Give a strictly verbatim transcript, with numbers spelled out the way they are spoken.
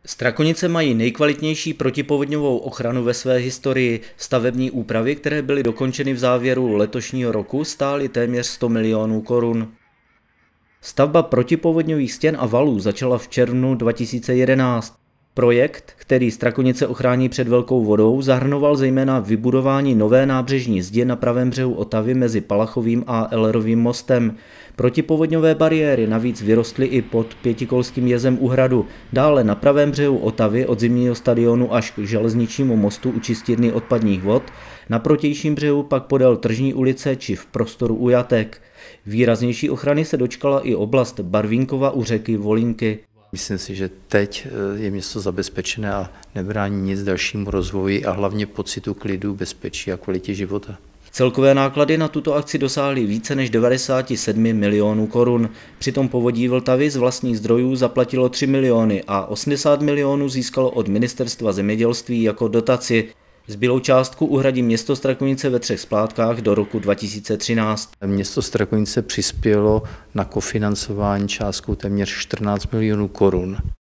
Strakonice mají nejkvalitnější protipovodňovou ochranu ve své historii. Stavební úpravy, které byly dokončeny v závěru letošního roku, stály téměř sto milionů korun. Stavba protipovodňových stěn a valů začala v červnu dva tisíce jedenáct. Projekt, který Strakonice ochrání před velkou vodou, zahrnoval zejména vybudování nové nábřežní zdi na pravém břehu Otavy mezi Palachovým a Ellerovým mostem. Protipovodňové bariéry navíc vyrostly i pod Pětikolským jezem u hradu. Dále na pravém břehu Otavy od zimního stadionu až k železničnímu mostu u čistírny odpadních vod, na protějším břehu pak podél Tržní ulice či v prostoru u jatek. Výraznější ochrany se dočkala i oblast Barvínkova u řeky Volínky. Myslím si, že teď je město zabezpečené a nebrání nic dalšímu rozvoji a hlavně pocitu klidu, bezpečí a kvalitě života. Celkové náklady na tuto akci dosáhly více než devadesát sedm milionů korun. Přitom Povodí Vltavy z vlastních zdrojů zaplatilo tři miliony a osmdesát milionů získalo od Ministerstva zemědělství jako dotaci. Zbylou částku uhradí město Strakonice ve třech splátkách do roku dva tisíce třináct. Město Strakonice přispělo na kofinancování částkou téměř čtrnáct milionů korun.